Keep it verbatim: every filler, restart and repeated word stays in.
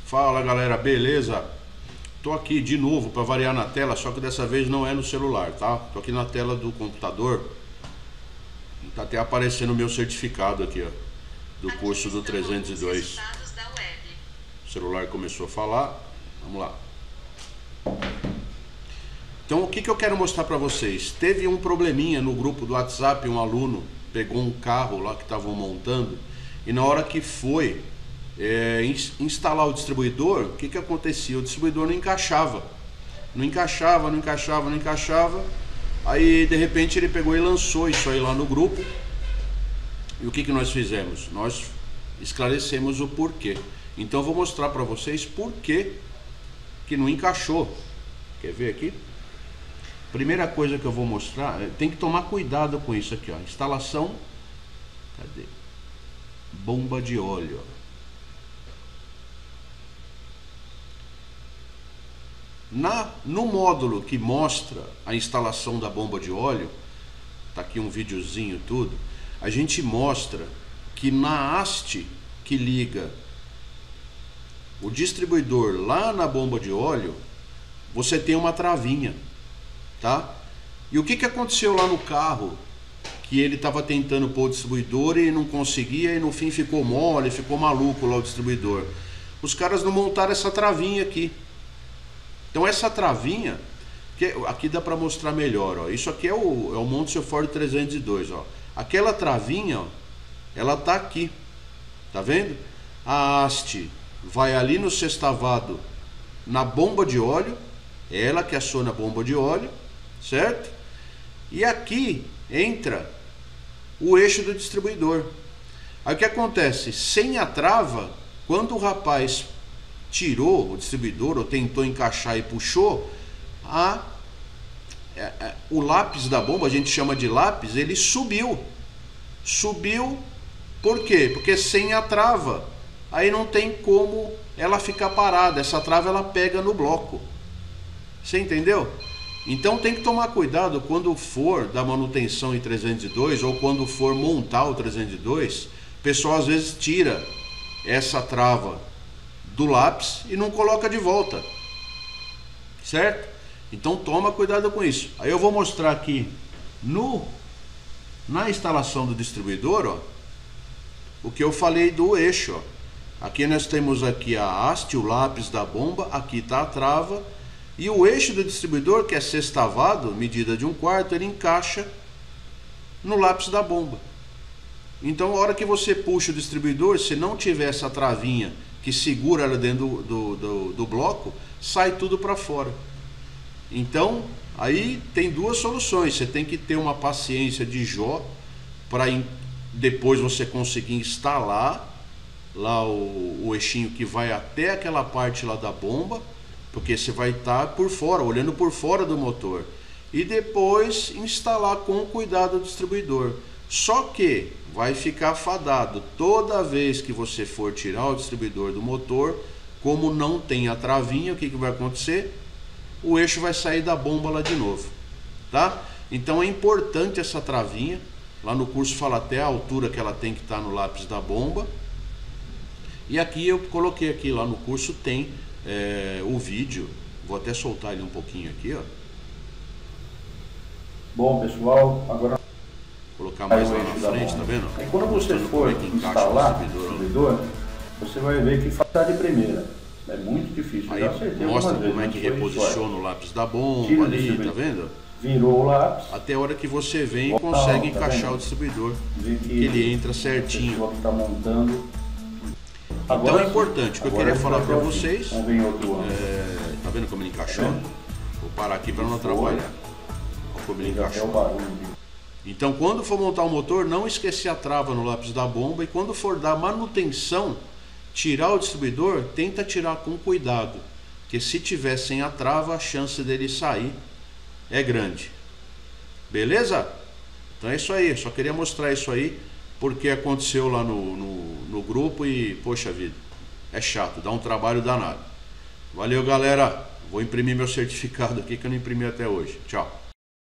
Fala galera, beleza? Tô aqui de novo para variar na tela, só que dessa vez não é no celular, tá? Tô aqui na tela do computador. Tá até aparecendo o meu certificado aqui, ó, do curso do trezentos e dois. O celular começou a falar. Vamos lá. Então o que, que eu quero mostrar para vocês? Teve um probleminha no grupo do WhatsApp, um aluno pegou um carro lá que estavam montando e na hora que foi é, instalar o distribuidor, o que, que acontecia? O distribuidor não encaixava, não encaixava, não encaixava, não encaixava. Aí de repente ele pegou e lançou isso aí lá no grupo. E o que, que nós fizemos? Nós esclarecemos o porquê. Então eu vou mostrar para vocês por que que não encaixou. Quer ver aqui? Primeira coisa que eu vou mostrar, tem que tomar cuidado com isso aqui, ó. Instalação, cadê? Bomba de óleo. Na, no módulo que mostra a instalação da bomba de óleo, tá aqui um videozinho tudo, a gente mostra que na haste que liga o distribuidor lá na bomba de óleo, você tem uma travinha, tá? E o que que aconteceu lá no carro? Que ele estava tentando pôr o distribuidor e não conseguia e no fim ficou mole, ficou maluco lá o distribuidor. Os caras não montaram essa travinha aqui. Então essa travinha, que aqui dá para mostrar melhor, ó. Isso aqui é o, é o Montesor Ford trezentos e dois, ó. Aquela travinha, ó, ela tá aqui, tá vendo? A haste vai ali no sextavado, na bomba de óleo, é ela que aciona a bomba de óleo, certo? E aqui entra o eixo do distribuidor. Aí o que acontece? Sem a trava, quando o rapaz tirou o distribuidor ou tentou encaixar e puxou, a, a, a, o lápis da bomba, a gente chama de lápis, ele subiu. Subiu por quê? Porque sem a trava, aí não tem como ela ficar parada. Essa trava ela pega no bloco. Você entendeu? Então tem que tomar cuidado quando for dar manutenção em trezentos e dois ou quando for montar o trezentos e dois, o pessoal às vezes tira essa trava do lápis e não coloca de volta, certo? Então toma cuidado com isso. Aí eu vou mostrar aqui no na instalação do distribuidor, ó, o que eu falei do eixo, ó. Aqui nós temos aqui a haste, o lápis da bomba, aqui está a trava e o eixo do distribuidor, que é sextavado, medida de um quarto, ele encaixa no lápis da bomba. Então a hora que você puxa o distribuidor, se não tiver essa travinha que segura ela dentro do, do, do, do bloco, sai tudo para fora. Então aí tem duas soluções. Você tem que ter uma paciência de Jó para depois você conseguir instalar lá o, o eixinho que vai até aquela parte lá da bomba, porque você vai estar por fora, olhando por fora do motor, e depois instalar com cuidado o distribuidor. Só que vai ficar fadado toda vez que você for tirar o distribuidor do motor, como não tem a travinha, o que, que vai acontecer? O eixo vai sair da bomba lá de novo, tá? Então é importante essa travinha. Lá no curso fala até a altura que ela tem que estar no lápis da bomba. E aqui eu coloquei aqui, lá no curso tem é, o vídeo. Vou até soltar ele um pouquinho aqui, ó. Bom pessoal, agora colocar mais lá na frente, tá vendo? Aí quando você for instalar o distribuidor, você vai ver que está de primeira. É muito difícil. Aí mostra como é que reposiciona o lápis da bomba ali, tá vendo? Virou o lápis. Até a hora que você vem e consegue encaixar o distribuidor, que ele entra certinho. Está montando. Então é importante, o que eu queria falar para vocês, é, tá vendo como ele encaixou? Vou parar aqui para não atrapalhar. Olha como ele encaixou. Então quando for montar o motor, não esquecer a trava no lápis da bomba, e quando for dar manutenção, tirar o distribuidor, tenta tirar com cuidado, porque se tiver sem a trava, a chance dele sair é grande. Beleza? Então é isso aí, só queria mostrar isso aí, porque aconteceu lá no, no, no grupo e, poxa vida, é chato, dá um trabalho danado. Valeu galera, vou imprimir meu certificado aqui que eu não imprimi até hoje. Tchau.